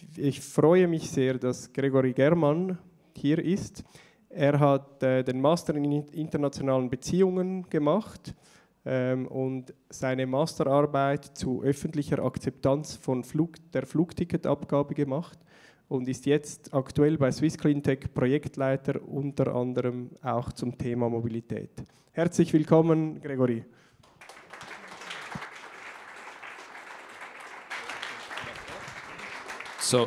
Ich freue mich sehr, dass Gregory Germann hier ist. Er hat den Master in internationalen Beziehungen gemacht und seine Masterarbeit zu öffentlicher Akzeptanz von der Flugticketabgabe gemacht und ist jetzt aktuell bei Swiss Cleantech Projektleiter, unter anderem auch zum Thema Mobilität. Herzlich willkommen, Gregory. So,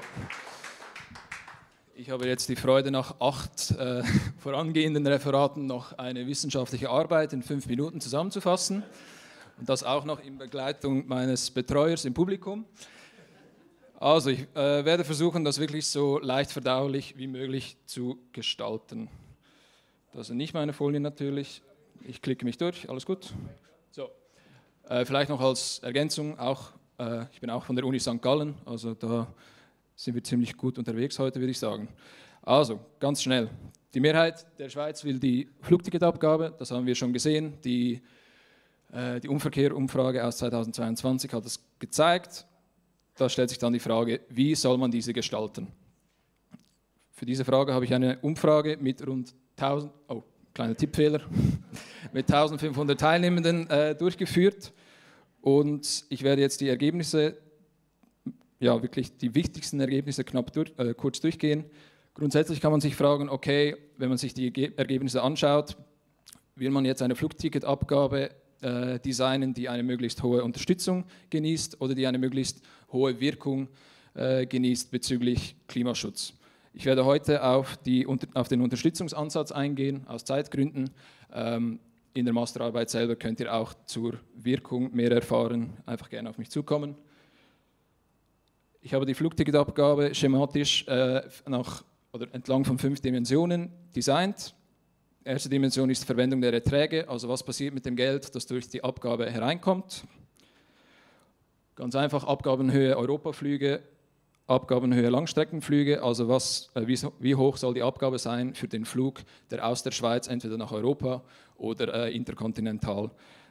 ich habe jetzt die Freude, nach 8 vorangehenden Referaten noch eine wissenschaftliche Arbeit in 5 Minuten zusammenzufassen und das auch noch in Begleitung meines Betreuers im Publikum. Also, ich werde versuchen, das wirklich so leicht verdaulich wie möglich zu gestalten. Das sind nicht meine Folien natürlich. Ich klicke mich durch, alles gut. So, vielleicht noch als Ergänzung, ich bin auch von der Uni St. Gallen, also da sind wir ziemlich gut unterwegs heute, würde ich sagen. Also, ganz schnell. Die Mehrheit der Schweiz will die Flugticketabgabe, das haben wir schon gesehen. Die Umverkehr-Umfrage aus 2022 hat es gezeigt. Da stellt sich dann die Frage, wie soll man diese gestalten? Für diese Frage habe ich eine Umfrage mit rund 1000, kleiner Tippfehler, mit 1500 Teilnehmenden durchgeführt. Und ich werde jetzt die Ergebnisse, ja wirklich die wichtigsten Ergebnisse kurz durchgehen. Grundsätzlich kann man sich fragen, okay, wenn man sich die Ergebnisse anschaut, will man jetzt eine Flugticketabgabe designen, die eine möglichst hohe Unterstützung genießt oder die eine möglichst hohe Wirkung genießt bezüglich Klimaschutz. Ich werde heute auf den Unterstützungsansatz eingehen, aus Zeitgründen. In der Masterarbeit selber könnt ihr auch zur Wirkung mehr erfahren, einfach gerne auf mich zukommen. Ich habe die Flugticketabgabe schematisch entlang von 5 Dimensionen designt. Die erste Dimension ist die Verwendung der Erträge, also was passiert mit dem Geld, das durch die Abgabe hereinkommt. Ganz einfach, Abgabenhöhe Europaflüge, Abgabenhöhe Langstreckenflüge, also wie hoch soll die Abgabe sein für den Flug, der aus der Schweiz entweder nach Europa oder interkontinental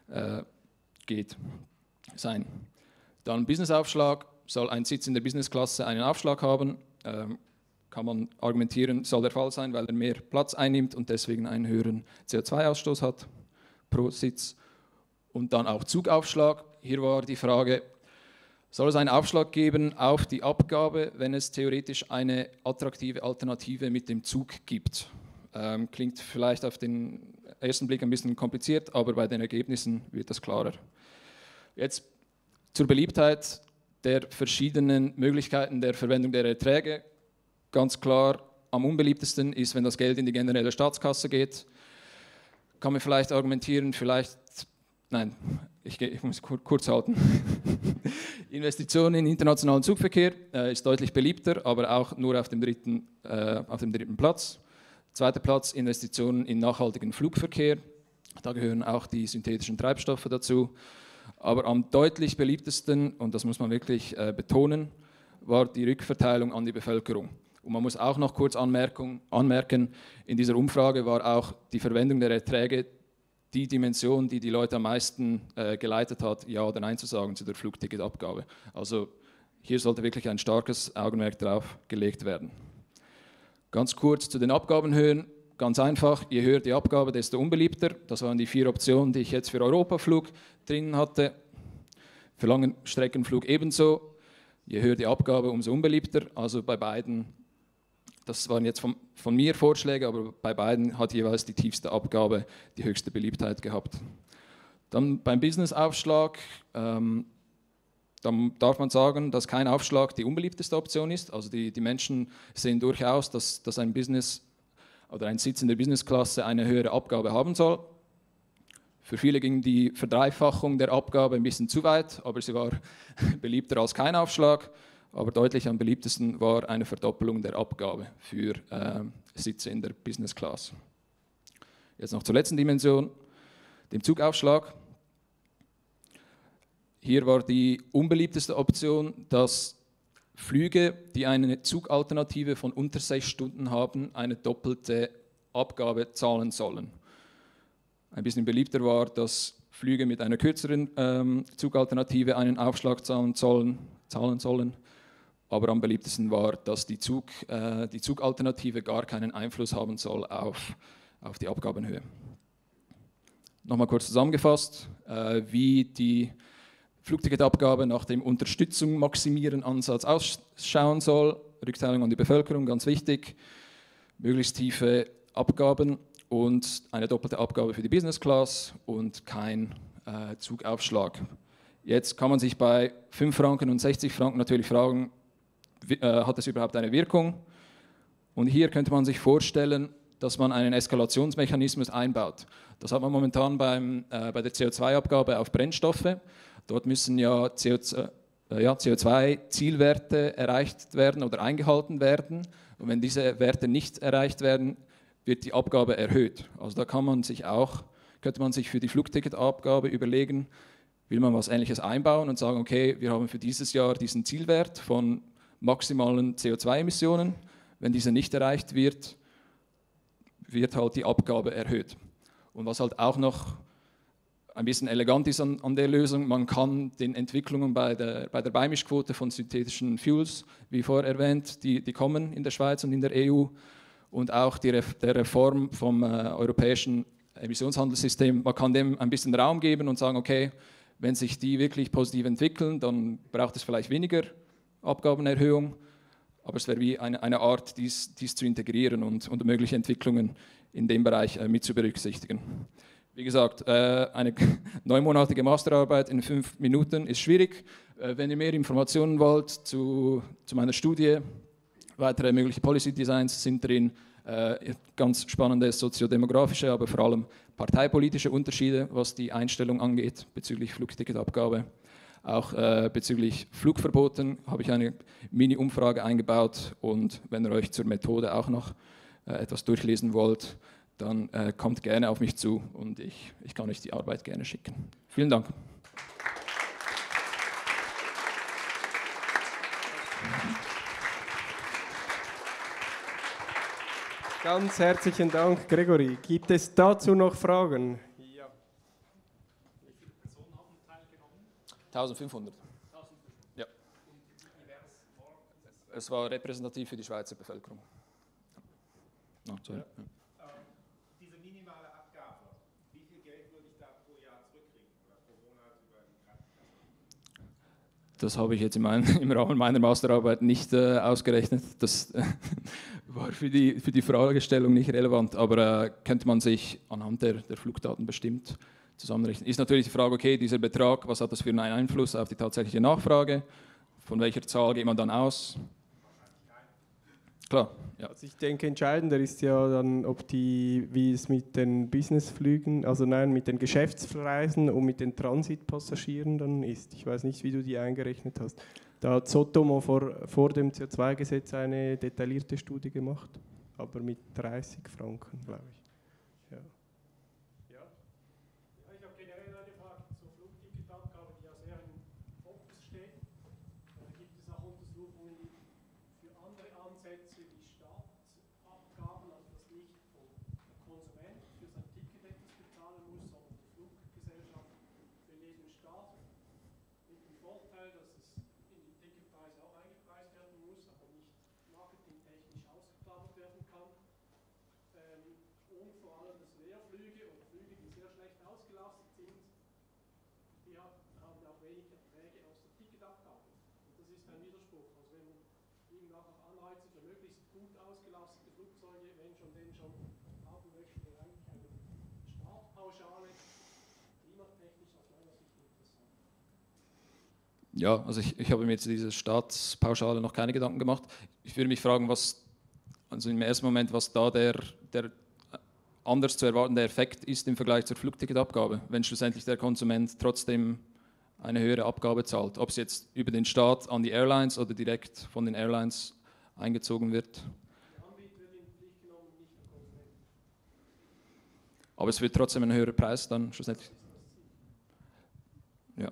sein. Dann Businessaufschlag. Soll ein Sitz in der Businessklasse einen Aufschlag haben, kann man argumentieren, soll der Fall sein, weil er mehr Platz einnimmt und deswegen einen höheren CO2-Ausstoß hat pro Sitz. Und dann auch Zugaufschlag. Hier war die Frage, soll es einen Aufschlag geben auf die Abgabe, wenn es theoretisch eine attraktive Alternative mit dem Zug gibt? Klingt vielleicht auf den ersten Blick ein bisschen kompliziert, aber bei den Ergebnissen wird das klarer. Jetzt zur Beliebtheit der verschiedenen Möglichkeiten der Verwendung der Erträge. Ganz klar, am unbeliebtesten ist, wenn das Geld in die generelle Staatskasse geht. Kann man vielleicht argumentieren, ich muss kurz halten. Investitionen in internationalen Zugverkehr ist deutlich beliebter, aber auch nur auf dem dritten Platz. Zweiter Platz, Investitionen in nachhaltigen Flugverkehr. Da gehören auch die synthetischen Treibstoffe dazu. Aber am deutlich beliebtesten, und das muss man wirklich betonen, war die Rückverteilung an die Bevölkerung. Und man muss auch noch kurz anmerken, in dieser Umfrage war auch die Verwendung der Erträge die Dimension, die die Leute am meisten geleitet hat, Ja oder Nein zu sagen zu der Flugticketabgabe. Also hier sollte wirklich ein starkes Augenmerk darauf gelegt werden. Ganz kurz zu den Abgabenhöhen. Ganz einfach, je höher die Abgabe, desto unbeliebter. Das waren die 4 Optionen, die ich jetzt für Europaflug drin hatte. Für Langstreckenflug ebenso. Je höher die Abgabe, umso unbeliebter. Also bei beiden, das waren jetzt von mir Vorschläge, aber bei beiden hat jeweils die tiefste Abgabe die höchste Beliebtheit gehabt. Dann beim Businessaufschlag, dann darf man sagen, dass kein Aufschlag die unbeliebteste Option ist. Also die Menschen sehen durchaus, dass ein Business oder ein Sitz in der Businessklasse eine höhere Abgabe haben soll. Für viele ging die Verdreifachung der Abgabe ein bisschen zu weit, aber sie war beliebter als kein Aufschlag. Aber deutlich am beliebtesten war eine Verdoppelung der Abgabe für Sitze in der Business Class. Jetzt noch zur letzten Dimension, dem Zugaufschlag. Hier war die unbeliebteste Option, dass Flüge, die eine Zugalternative von unter 6 Stunden haben, eine doppelte Abgabe zahlen sollen. Ein bisschen beliebter war, dass Flüge mit einer kürzeren Zugalternative einen Aufschlag zahlen sollen. aber am beliebtesten war, dass die Zugalternative gar keinen Einfluss haben soll auf die Abgabenhöhe. Nochmal kurz zusammengefasst, wie die Flugticketabgabe nach dem Unterstützung maximieren Ansatz ausschauen soll. Rückteilung an die Bevölkerung, ganz wichtig. Möglichst tiefe Abgaben und eine doppelte Abgabe für die Business Class und kein Zugaufschlag. Jetzt kann man sich bei 5 Franken und 60 Franken natürlich fragen, hat das überhaupt eine Wirkung? Und hier könnte man sich vorstellen, dass man einen Eskalationsmechanismus einbaut. Das hat man momentan bei der CO2-Abgabe auf Brennstoffe. Dort müssen ja CO2-Zielwerte erreicht werden oder eingehalten werden. Und wenn diese Werte nicht erreicht werden, wird die Abgabe erhöht. Also da könnte man sich für die Flugticketabgabe überlegen, will man was Ähnliches einbauen und sagen, okay, wir haben für dieses Jahr diesen Zielwert von maximalen CO2-Emissionen. Wenn dieser nicht erreicht wird, wird halt die Abgabe erhöht. Und was halt auch noch ein bisschen elegant ist an der Lösung, man kann den Entwicklungen bei der Beimischquote von synthetischen Fuels, wie vorher erwähnt, die kommen in der Schweiz und in der EU, und auch der Reform vom europäischen Emissionshandelssystem, man kann dem ein bisschen Raum geben und sagen, okay, wenn sich die wirklich positiv entwickeln, dann braucht es vielleicht weniger Abgabenerhöhung, aber es wäre wie eine Art, dies zu integrieren und mögliche Entwicklungen in dem Bereich mit zu berücksichtigen. Wie gesagt, eine 9-monatige Masterarbeit in 5 Minuten ist schwierig. Wenn ihr mehr Informationen wollt zu meiner Studie, weitere mögliche Policy Designs sind drin, ganz spannende soziodemografische, aber vor allem parteipolitische Unterschiede, was die Einstellung angeht bezüglich Flugticketabgabe. Auch bezüglich Flugverboten habe ich eine Mini-Umfrage eingebaut, und wenn ihr euch zur Methode auch noch etwas durchlesen wollt, dann kommt gerne auf mich zu und ich kann euch die Arbeit gerne schicken. Vielen Dank. Ganz herzlichen Dank, Gregory. Gibt es dazu noch Fragen? Ja. Wie viele Personen haben teilgenommen? 1500. Ja. Es war repräsentativ für die Schweizer Bevölkerung. Oh, sorry. Ja. Diese minimale Abgabe, wie viel Geld würde ich da pro Jahr zurückkriegen oder pro Monat über die Krankenkasse? Das habe ich jetzt im Rahmen meiner Masterarbeit nicht ausgerechnet. Das war für die Fragestellung nicht relevant, aber könnte man sich anhand der Flugdaten bestimmt zusammenrechnen. Ist natürlich die Frage, okay, dieser Betrag, was hat das für einen Einfluss auf die tatsächliche Nachfrage? Von welcher Zahl geht man dann aus? Klar, ja. Also ich denke, entscheidender ist ja dann, wie es mit den Businessflügen, mit den Geschäftsreisen und mit den Transitpassagieren dann ist. Ich weiß nicht, wie du die eingerechnet hast. Da hat Sotomo vor dem CO2-Gesetz eine detaillierte Studie gemacht, aber mit 30 Franken, glaube ich. Ja. Ja, ich habe generell eine Frage zur Flugticketabgabe, die ja sehr im Fokus steht. Gibt es auch Untersuchungen für andere Ansätze wie Startabgaben, also dass nicht der Konsument für sein Ticket etwas bezahlen muss, sondern die Fluggesellschaft für jeden Start, mit dem Vorteil, dass es in die Ticketpreise auch eingepreist werden muss, aber nicht marketingtechnisch ausgeklammert werden kann. Und vor allem, dass Leerflüge oder Flüge, die sehr schlecht ausgelastet sind, die haben auch wenig Erträge aus der Ticketabgabe. Und das ist ein Widerspruch. Also wenn man irgendwann noch Anreize für möglichst gut ausgelastete Flugzeuge, wenn schon haben möchte, wäre eigentlich eine Startpauschale klimatechnisch aus meiner Sicht interessant. Ja, also ich habe mir jetzt diese Staatspauschale noch keine Gedanken gemacht. Ich würde mich fragen, also im ersten Moment, was da der anders zu erwartende Effekt ist im Vergleich zur Flugticketabgabe, wenn schlussendlich der Konsument trotzdem eine höhere Abgabe zahlt. Ob es jetzt über den Staat an die Airlines oder direkt von den Airlines eingezogen wird. Der Anbieter wird in Pflicht genommen, nicht der Konsument. Aber es wird trotzdem ein höherer Preis dann schlussendlich. Ja.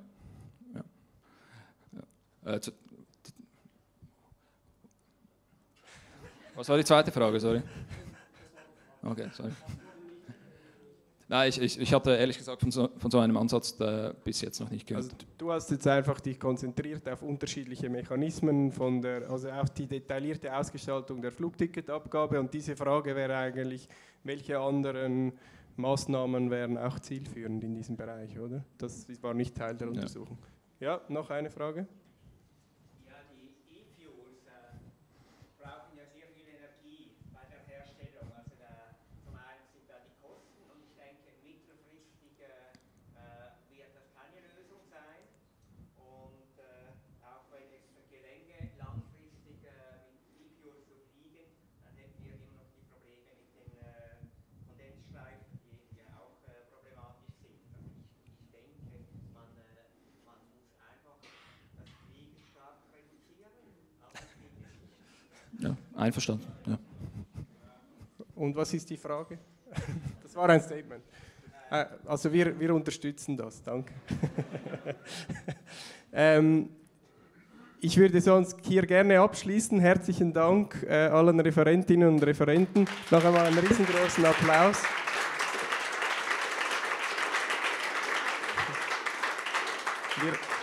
Was war die zweite Frage, sorry? Okay, sorry. Nein, ich hatte ehrlich gesagt von so einem Ansatz bis jetzt noch nicht gehört. Also du hast jetzt einfach dich konzentriert auf unterschiedliche Mechanismen, also auf die detaillierte Ausgestaltung der Flugticketabgabe, und diese Frage wäre eigentlich, welche anderen Maßnahmen wären auch zielführend in diesem Bereich, oder? Das war nicht Teil der Untersuchung. Ja, noch eine Frage? Ja, die E-Fuels brauchen ja sehr viel Energie bei der Herstellung. Also zum einen sind da die Kosten, und ich denke, mittelfristig wird das keine Lösung sein. Und auch wenn es gelänge, langfristig mit E-Fuels zu fliegen, dann hätten wir immer noch die Probleme mit den Kondensstreifen, die ja auch problematisch sind. Also ich denke, man muss einfach das Fliegen stark reduzieren, aber es geht nicht. Ja, einverstanden. Ja. Und was ist die Frage? Das war ein Statement. Also wir unterstützen das, danke. Ich würde sonst hier gerne abschließen. Herzlichen Dank allen Referentinnen und Referenten. Noch einmal einen riesengroßen Applaus. Wir